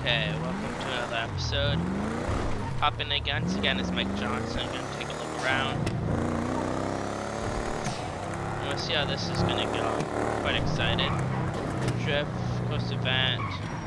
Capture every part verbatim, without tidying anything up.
Okay, welcome to another episode. Popping again. Once again, it's Mike Johnson. I'm gonna take a look around. I'm gonna see how this is gonna go. I'm quite excited. Drift, coast event.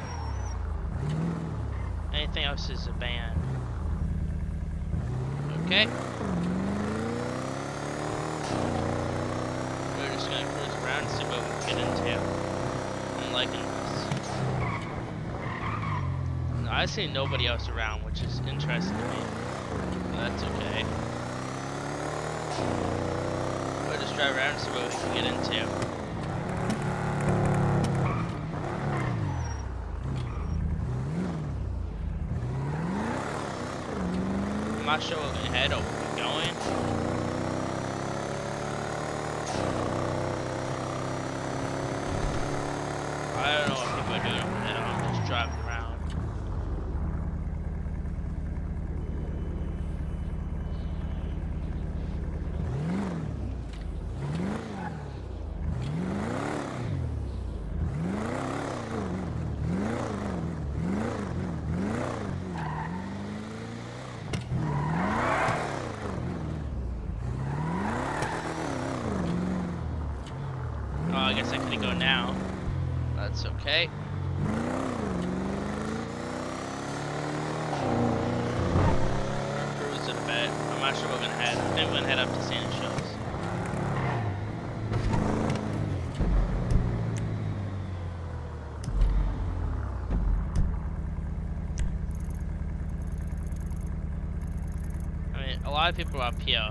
Anything else is a ban. Okay. We're just gonna cruise around and see what we can get into. I'm liking this. I see nobody else around, which is interesting to me. But that's okay. We'll just drive around and see what we can get into. I'm not sure where we're gonna head or where we're going. I don't know what people are doing over there. I'm just driving around. I guess I could go now. That's okay. We're cruising a bit. I'm not sure where we're gonna head. I think we're gonna head up to Santa Shows. I mean, a lot of people are up here.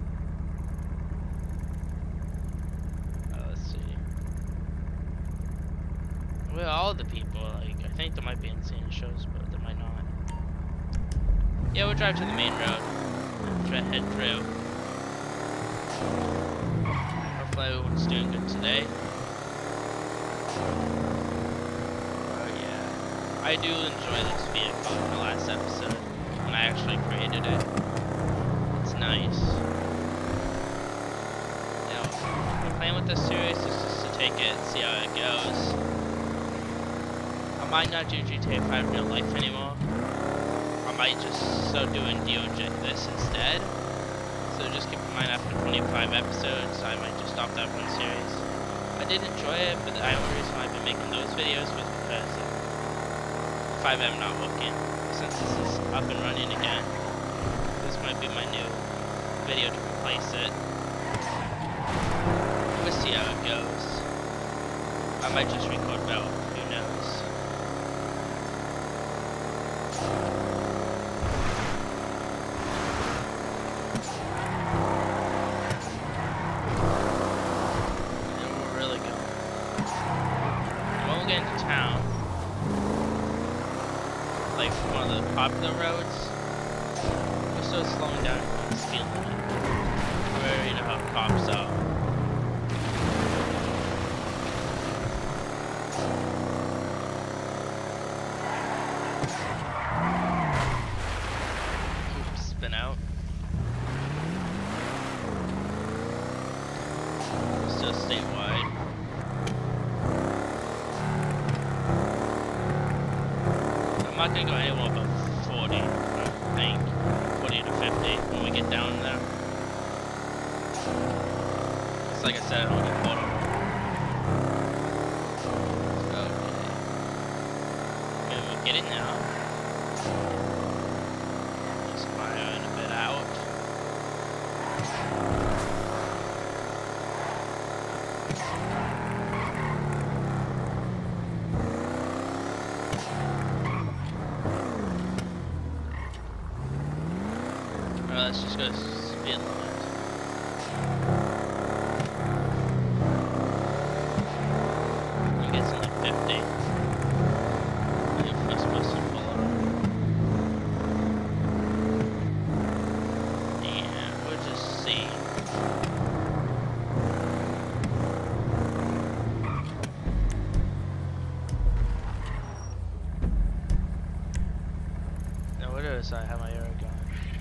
Well, all the people, like, I think there might be insane shows, but there might not. Yeah, we'll drive to the main road and try to head through. Hopefully everyone's doing good today. Oh yeah. I do enjoy this vehicle in the last episode, when I actually created it. It's nice. You know, the plan with this series is just to take it and see how it goes. I might not do G T A five real life anymore. I might just start doing D O J this instead. So just keep in mind, after twenty-five episodes, I might just stop that one series. I did enjoy it, but the only reason why I've been making those videos was because uh, five M not working. Since this is up and running again, this might be my new video to replace it. We'll see how it goes. I might just record both, who knows. Into town, like one of the popular roads, we're still slowing down on the speed limit. Where you know how cops are. Oops, spin out. Still statewide. I'm not gonna go anywhere above forty, I think. forty to fifty when we get down there. Just like I said, I don't get bored of them. Okay. Okay, we'll get it now. Just firing a bit out. Let's just go speed limit. I'm guessing like fifty. If we're supposed to pull up. And we'll just see. Now where is I have my arrow going?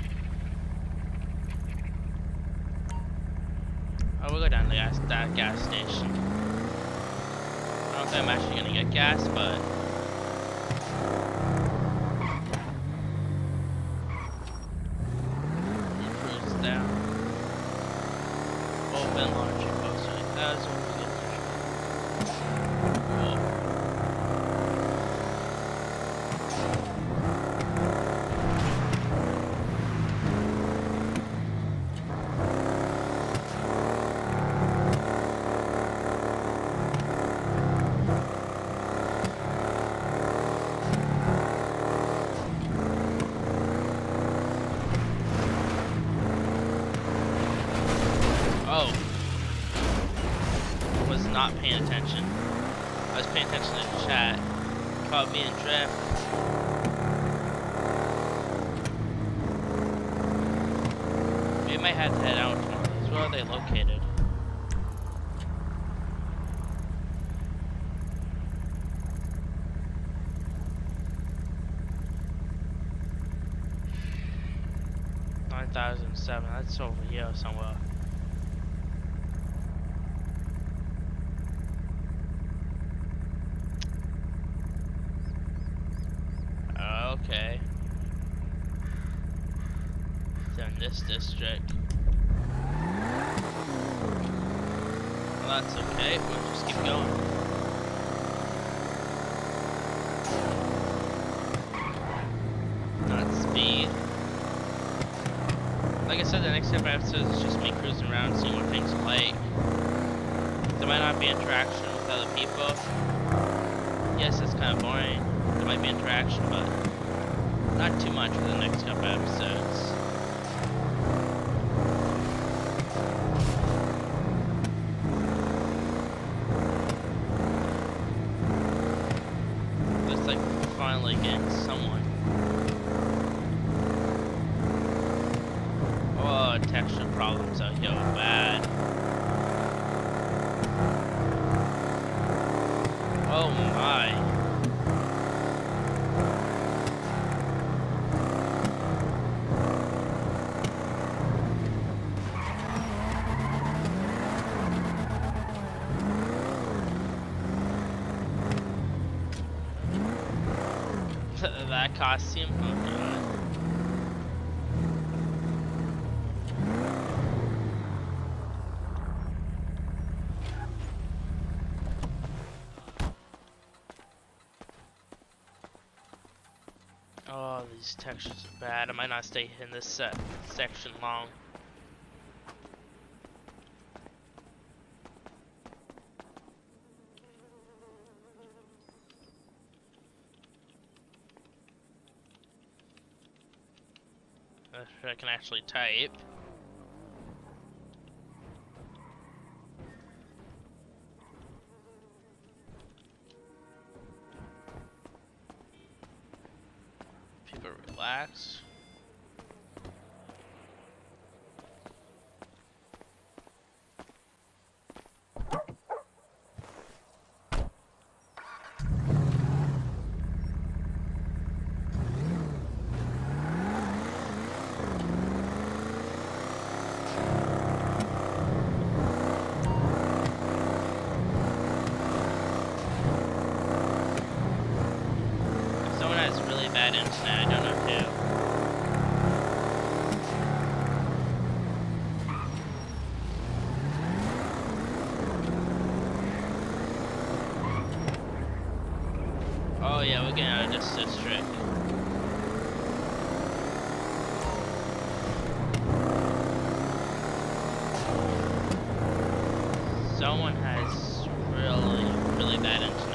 Oh, we'll go down to gas, that gas station. I don't think I'm actually gonna get gas, but attention. I was paying attention to the chat. Caught me in drift. We might have to head out to one of these. Where are they located? nine thousand seven. That's over here somewhere. Okay. It's in this district. Well, that's okay. We'll just keep going. Not speed. Like I said, the next couple episodes is just me cruising around, seeing what things are like. There might not be interaction with other people. Yes, it's kind of boring. There might be interaction, but not too much for the next couple episodes. Looks like we're finally getting someone. Oh, texture problems out here are bad. Oh my. That costume? Oh god. Oh, these textures are bad. I might not stay in this set section long. I can actually type. People relax. Bad internet, I don't know who. Oh yeah, we're getting out of this district. Someone has really, really bad internet.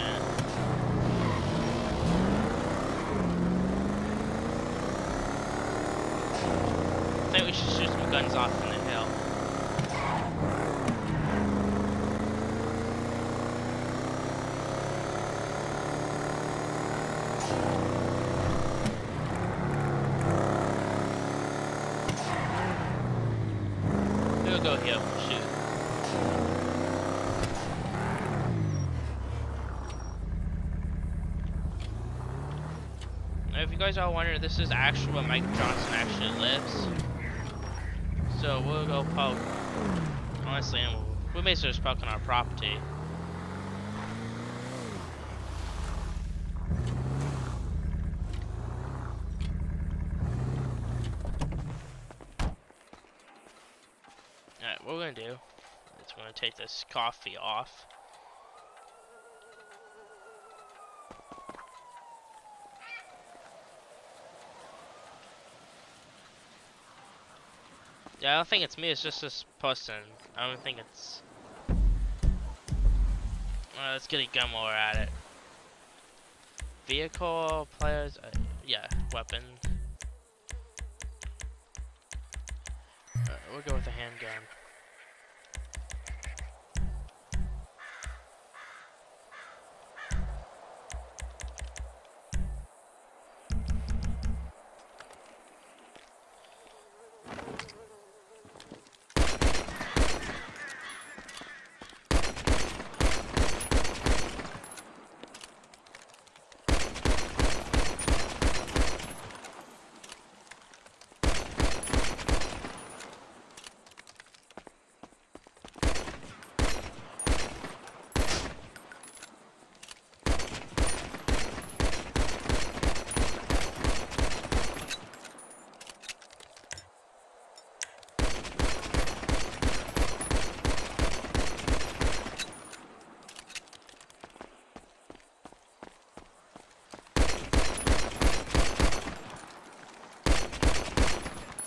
I think we should shoot some guns off from the hill. We'll go here, shoot. Now, if you guys are wondering, this is actually where Mike Johnson actually lives. So we'll go poke. Honestly, and we'll, we may just poke on our property. Alright, what we're gonna do is we're gonna take this coffee off. Yeah, I don't think it's me, it's just this person. I don't think it's... Uh, let's get a gun while we're at it. Vehicle, players, uh, yeah, weapon. Uh, we'll go with a handgun.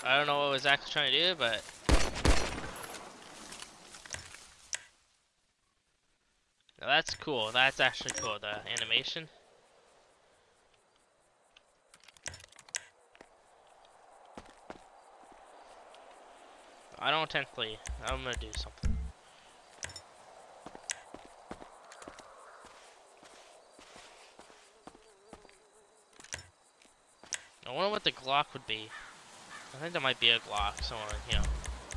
I don't know what I was actually trying to do, but no, that's cool. That's actually cool, the animation. I don't intently. I'm gonna do something. I wonder what the Glock would be. I think there might be a Glock somewhere in here.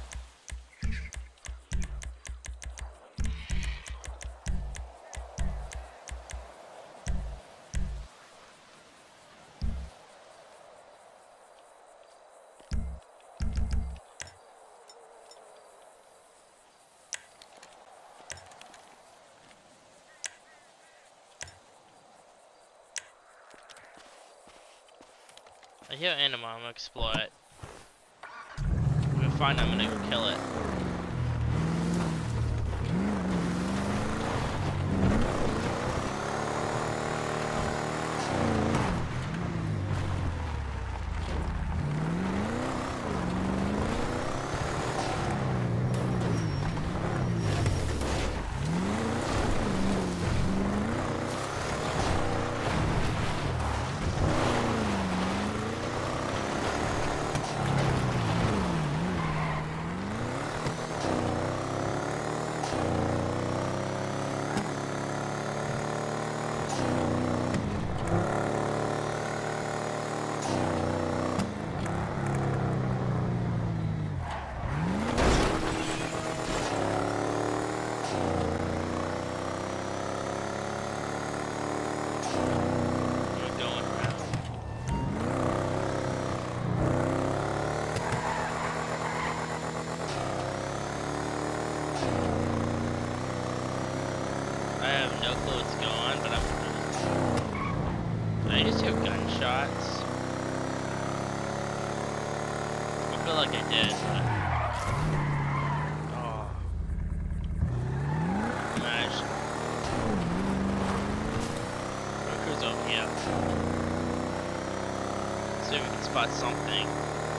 I hear an animal, I'm gonna explore it. I'm gonna find it, I'm gonna go kill it. I just hear gunshots. I feel like I did, but... Oh. Imagine. Our crew's over here. See if we can spot something.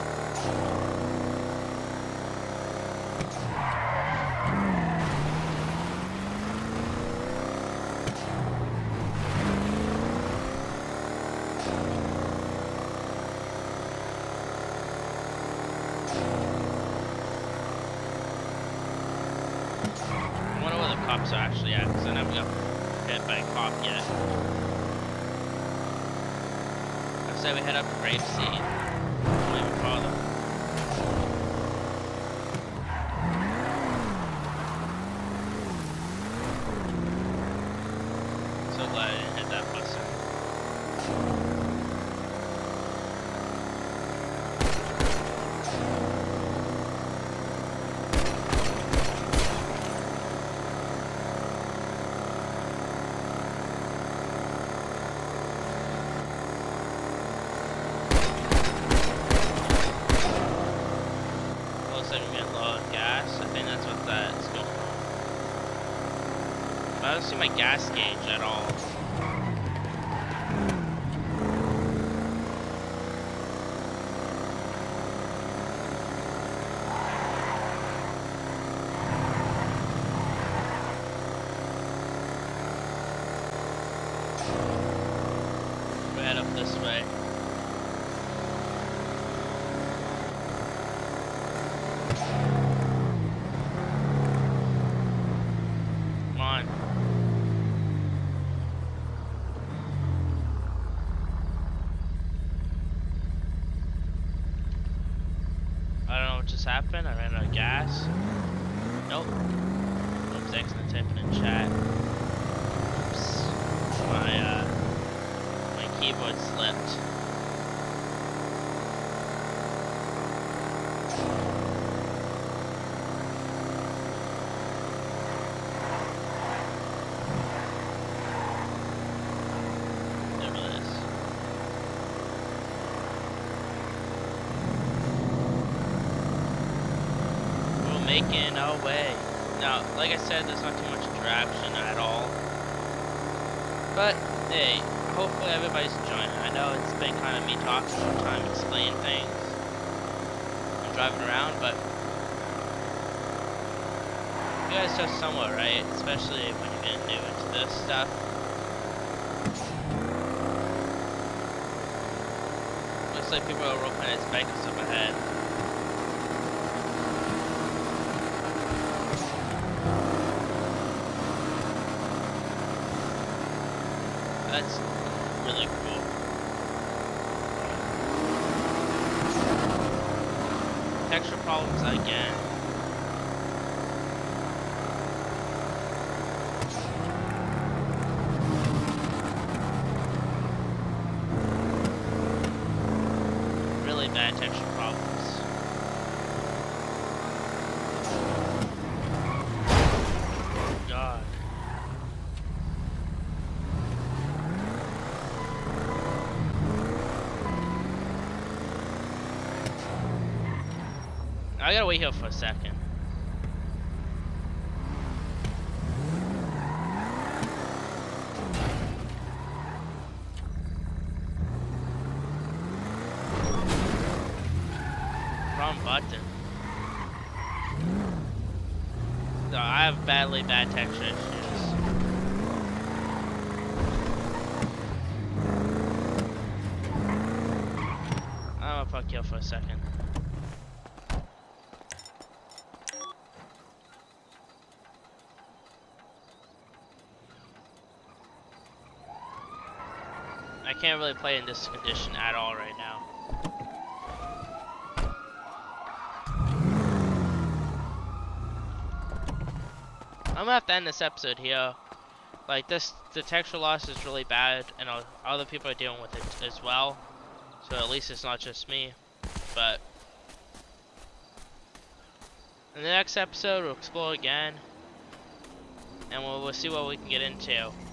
Cops are actually at, because I never got hit by a cop yet. I said we head up to Grapeseed. I don't even call them. So glad I didn't hit that person. I don't see my gas gauge at all. We'll head up this way. Come on. Just happened. I ran out of gas. Nope. Oops, accident typing in chat. Oops. My uh my keyboard slipped. Making our way. Now, like I said, there's not too much interaction at all. But, hey, hopefully everybody's enjoying it. I know it's been kind of me talking all the time, explaining things. driving around, but you guys know somewhat, right? Especially when you're getting new into this stuff. Looks like people are rolling its bikes up ahead. That's really cool. Texture problems again. Really bad texture problems. God. I gotta wait here for a second. Wrong button. No, I have badly bad texture issues. I'm gonna fuck you for a second. I can't really play in this condition at all right now. I'm gonna have to end this episode here. Like this, the texture loss is really bad, and other people are dealing with it as well. So at least it's not just me. But in the next episode, we'll explore again, and we'll, we'll see what we can get into.